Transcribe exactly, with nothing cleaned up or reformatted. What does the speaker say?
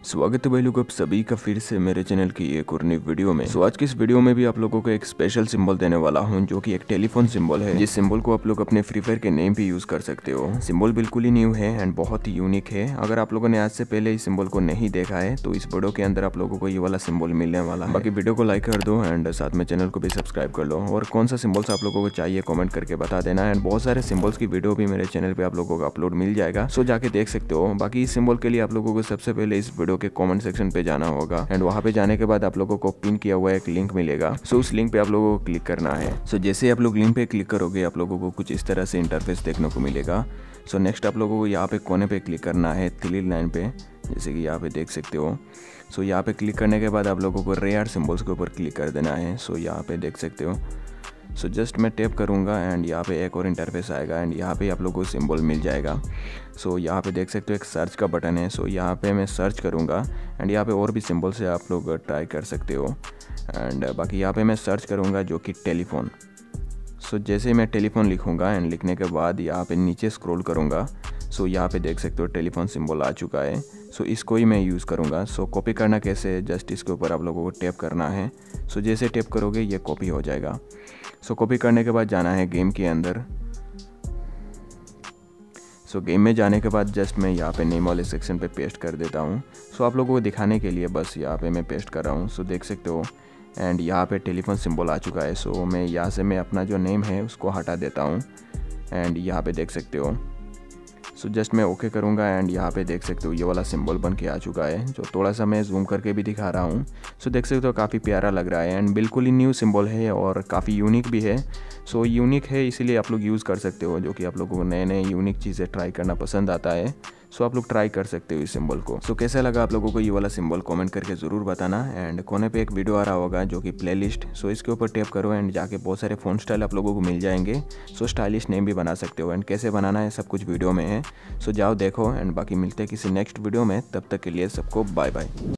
स्वागत है भाई लोग आप सभी का फिर से मेरे चैनल की एक और नई वीडियो में। सो आज की इस वीडियो में भी आप लोगों को एक स्पेशल सिंबल देने वाला हूं जो कि एक टेलीफोन सिंबल है। जिस सिंबल को आप लोग अपने फ्री फायर के नेम भी यूज कर सकते हो। सिंबल बिल्कुल ही न्यू है एंड बहुत ही यूनिक है। अगर आप लोगों ने आज से पहले इस सिंबल को नहीं देखा है तो इस वीडियो के अंदर आप लोगों को ये वाला सिंबल मिलने वाला है। बाकी वीडियो को लाइक कर दो एंड साथ में चैनल को भी सब्सक्राइब कर लो। और कौन सा सिंबल्स आप लोगों को चाहिए कॉमेंट करके बता देना। एंड बहुत सारे सिंबल्स की वीडियो भी मेरे चैनल पे आप लोगों को अपलोड मिल जाएगा, सो जाके देख सकते हो। बाकी इस सिंबल के लिए आप लोगों को सबसे पहले इस वीडियो के कॉमेंट सेक्शन पे जाना होगा एंड वहां पे जाने के बाद आप लोगों को पिन किया हुआ एक लिंक मिलेगा। सो उस लिंक पे आप लोगों को क्लिक करना है। सो जैसे आप लोग लिंक पे क्लिक करोगे आप लोगों को कुछ इस तरह से इंटरफेस देखने को मिलेगा। सो नेक्स्ट आप लोगों को यहाँ पे कोने पे क्लिक करना है थ्री लाइन पे, जैसे कि यहाँ पे देख सकते हो। सो यहाँ पे क्लिक करने के बाद आप लोगों को रेयर सिंबल्स के ऊपर क्लिक कर देना है। सो यहाँ पे देख सकते हो। सो जस्ट मैं टैप करूँगा एंड यहाँ पे एक और इंटरफेस आएगा एंड यहाँ पे आप लोगों को सिंबल मिल जाएगा। सो यहाँ पे देख सकते हो एक सर्च का बटन है। सो यहाँ पे मैं सर्च करूँगा एंड यहाँ पे और भी सिंबल से आप लोग ट्राई कर सकते हो। एंड बाकी यहाँ पे मैं सर्च करूँगा जो कि टेलीफोन। सो जैसे मैं टेलीफोन लिखूँगा एंड लिखने के बाद यहाँ पे नीचे स्क्रॉल करूँगा। सो यहाँ पे देख सकते हो टेलीफोन सिंबल आ चुका है। सो इसको ही मैं यूज़ करूँगा। सो कॉपी करना कैसे, जस्ट इसके ऊपर आप लोगों को टैप करना है। सो जैसे टैप करोगे ये कॉपी हो जाएगा। सो कॉपी करने के बाद जाना है गेम के अंदर। सो गेम में जाने के बाद जस्ट मैं यहाँ पे नेम वाले सेक्शन पे पेस्ट कर देता हूँ। सो आप लोगों को दिखाने के लिए बस यहाँ पे मैं पेस्ट कर रहा हूँ। सो देख सकते हो एंड यहाँ पे टेलीफोन सिंबल आ चुका है। सो मैं यहाँ से मैं अपना जो नेम है उसको हटा देता हूँ एंड यहाँ पे देख सकते हो। सो जस्ट मैं ओके करूँगा एंड यहाँ पे देख सकते हो ये वाला सिंबल बन के आ चुका है, जो थोड़ा सा मैं जूम करके भी दिखा रहा हूँ। सो देख सकते हो काफ़ी प्यारा लग रहा है एंड बिल्कुल ही न्यू सिंबल है और काफ़ी यूनिक भी है। सो यूनिक है इसीलिए आप लोग यूज़ कर सकते हो, जो कि आप लोगों को नए नए यूनिक चीज़ें ट्राई करना पसंद आता है। सो आप लोग ट्राई कर सकते हो इस सिंबल को। सो कैसा लगा आप लोगों को ये वाला सिंबल कमेंट करके ज़रूर बताना। एंड कोने पे एक वीडियो आ रहा होगा जो कि प्लेलिस्ट। सो इसके ऊपर टैप करो एंड जाके बहुत सारे फ़ोन स्टाइल आप लोगों को मिल जाएंगे। सो स्टाइलिश नेम भी बना सकते हो एंड कैसे बनाना है सब कुछ वीडियो में है। सो जाओ देखो एंड बाकी मिलते हैं किसी नेक्स्ट वीडियो में। तब तक के लिए सबको बाय बाय।